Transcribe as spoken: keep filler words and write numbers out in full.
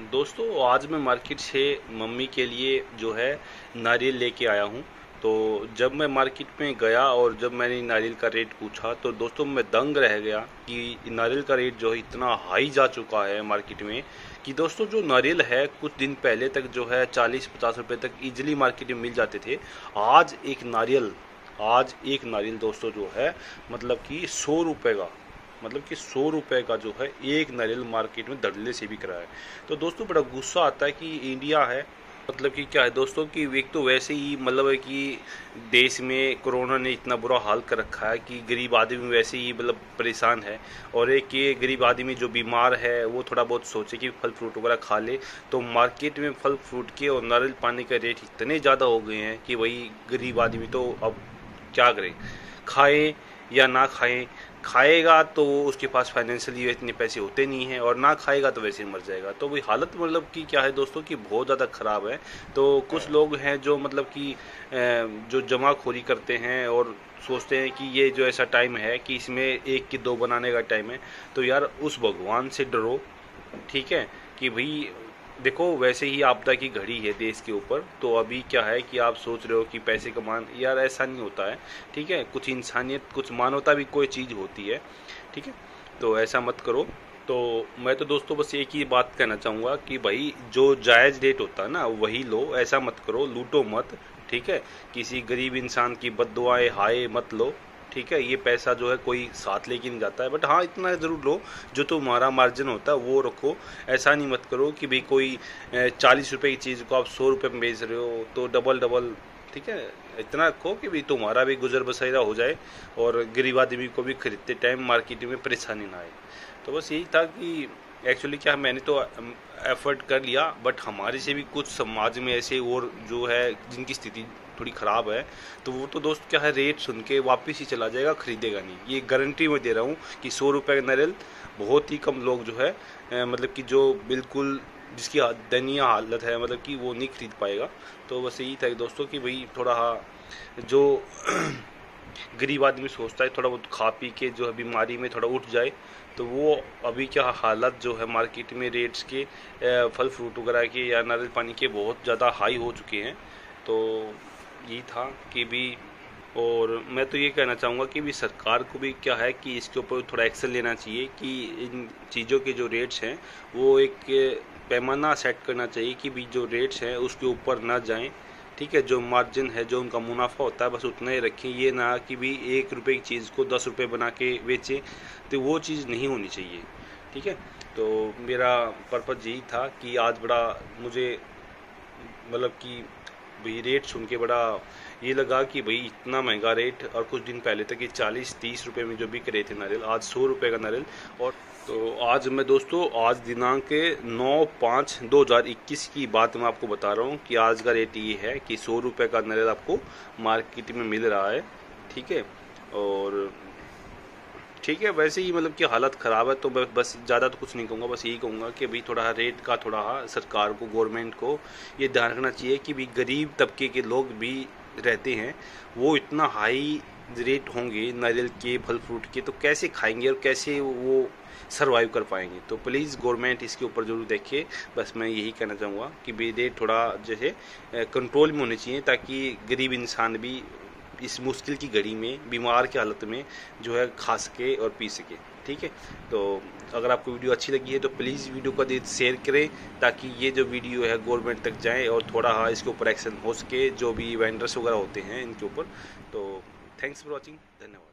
दोस्तों आज मैं मार्केट से मम्मी के लिए जो है नारियल लेके आया हूँ। तो जब मैं मार्केट में गया और जब मैंने नारियल का रेट पूछा तो दोस्तों मैं दंग रह गया कि नारियल का रेट जो है इतना हाई जा चुका है मार्केट में कि दोस्तों जो नारियल है कुछ दिन पहले तक जो है चालीस पचास रुपए तक इजीली मार्केट में मिल जाते थे। आज एक नारियल आज एक नारियल दोस्तों जो है मतलब कि सौ रुपये का मतलब कि सौ रुपये का जो है एक नारियल मार्केट में धड़ल्ले से बिक रहा है। तो दोस्तों बड़ा गुस्सा आता है कि इंडिया है मतलब कि क्या है दोस्तों कि एक तो वैसे ही मतलब है कि देश में कोरोना ने इतना बुरा हाल कर रखा है कि गरीब आदमी वैसे ही मतलब परेशान है। और एक ये गरीब आदमी जो बीमार है वो थोड़ा बहुत सोचे कि फल फ्रूट वगैरह खा ले तो मार्केट में फल फ्रूट के और नारियल पानी का रेट इतने ज़्यादा हो गए हैं कि वही गरीब आदमी तो अब क्या करे, खाए या ना खाएं। खाएगा तो उसके पास फाइनेंशियली इतने पैसे होते नहीं हैं और ना खाएगा तो वैसे ही मर जाएगा। तो वही हालत मतलब कि क्या है दोस्तों कि बहुत ज़्यादा ख़राब है। तो कुछ लोग हैं जो मतलब कि जो जमाखोरी करते हैं और सोचते हैं कि ये जो ऐसा टाइम है कि इसमें एक की दो बनाने का टाइम है। तो यार उस भगवान से डरो, ठीक है कि भाई देखो वैसे ही आपदा की घड़ी है देश के ऊपर। तो अभी क्या है कि आप सोच रहे हो कि पैसे कमान, यार ऐसा नहीं होता है, ठीक है। कुछ इंसानियत कुछ मानवता भी कोई चीज़ होती है, ठीक है। तो ऐसा मत करो। तो मैं तो दोस्तों बस एक ही बात कहना चाहूँगा कि भाई जो जायज़ रेट होता है ना वही लो, ऐसा मत करो, लूटो मत, ठीक है। किसी गरीब इंसान की बद्दुआएं हाय मत लो, ठीक है। ये पैसा जो है कोई साथ लेके नहीं जाता है, बट हाँ इतना ज़रूर लो जो तुम्हारा मार्जिन होता है वो रखो। ऐसा नहीं मत करो कि भाई कोई चालीस रुपए की चीज़ को आप सौ रुपये में बेच रहे हो तो डबल डबल, ठीक है। इतना रखो कि भाई तुम्हारा भी गुजर बसरा हो जाए और गरीब आदमी को भी खरीदते टाइम मार्केट में परेशानी ना आए। तो बस यही था कि एक्चुअली क्या मैंने तो एफर्ट कर लिया बट हमारे से भी कुछ समाज में ऐसे और जो है जिनकी स्थिति थोड़ी ख़राब है तो वो तो दोस्त क्या है रेट सुन के वापस ही चला जाएगा, खरीदेगा नहीं। ये गारंटी मैं दे रहा हूँ कि सौ रुपये का नारियल बहुत ही कम लोग जो है मतलब कि जो बिल्कुल जिसकी दयनीय हालत है मतलब कि वो नहीं खरीद पाएगा। तो बस यही था दोस्तों कि भाई थोड़ा जो गरीब आदमी सोचता है थोड़ा बहुत खा पी के जो है बीमारी में थोड़ा उठ जाए तो वो अभी क्या हालत जो है मार्केट में रेट्स के फल फ्रूट वगैरह के या नारियल पानी के बहुत ज़्यादा हाई हो चुके हैं। तो यही था कि भी और मैं तो ये कहना चाहूँगा कि भी सरकार को भी क्या है कि इसके ऊपर थोड़ा एक्शन लेना चाहिए कि इन चीज़ों के जो रेट्स हैं वो एक पैमाना सेट करना चाहिए कि भी जो रेट्स हैं उसके ऊपर ना जाएं, ठीक है। जो मार्जिन है जो उनका मुनाफा होता है बस उतना ही रखें, ये ना कि भी एक रुपए की चीज़ को दस रुपये बना के बेचें, तो वो चीज़ नहीं होनी चाहिए, ठीक है। तो मेरा पर्पज़ यही था कि आज बड़ा मुझे मतलब कि भाई रेट सुन के बड़ा ये लगा कि भाई इतना महंगा रेट और कुछ दिन पहले तक ये चालीस तीस रुपए में जो बिक रहे थे नारियल आज सौ रुपये का नारियल। और तो आज मैं दोस्तों आज दिनांक नौ पाँच दो हज़ार इक्कीस की बात मैं आपको बता रहा हूँ कि आज का रेट ये है कि सौ रुपये का नारियल आपको मार्केट में मिल रहा है, ठीक है। और ठीक है वैसे ही मतलब कि हालत ख़राब है तो बस ज़्यादा तो कुछ नहीं कहूँगा, बस यही कहूँगा कि भाई थोड़ा रेट का थोड़ा सरकार को गवर्नमेंट को ये ध्यान रखना चाहिए कि भाई गरीब तबके के लोग भी रहते हैं वो इतना हाई रेट होंगे नारियल के फल फ्रूट के तो कैसे खाएंगे और कैसे वो सरवाइव कर पाएंगे। तो प्लीज़ गवर्नमेंट इसके ऊपर ज़रूर देखिए। बस मैं यही कहना चाहूँगा कि भाई रेट थोड़ा जैसे कंट्रोल में होने चाहिए ताकि गरीब इंसान भी इस मुश्किल की घड़ी में बीमार की हालत में जो है खा सके और पी सके, ठीक है। तो अगर आपको वीडियो अच्छी लगी है तो प्लीज़ वीडियो को शेयर करें ताकि ये जो वीडियो है गवर्नमेंट तक जाए और थोड़ा हाँ इसके ऊपर एक्शन हो सके जो भी वेंडर्स वगैरह होते हैं इनके ऊपर। तो थैंक्स फॉर वॉचिंग, धन्यवाद।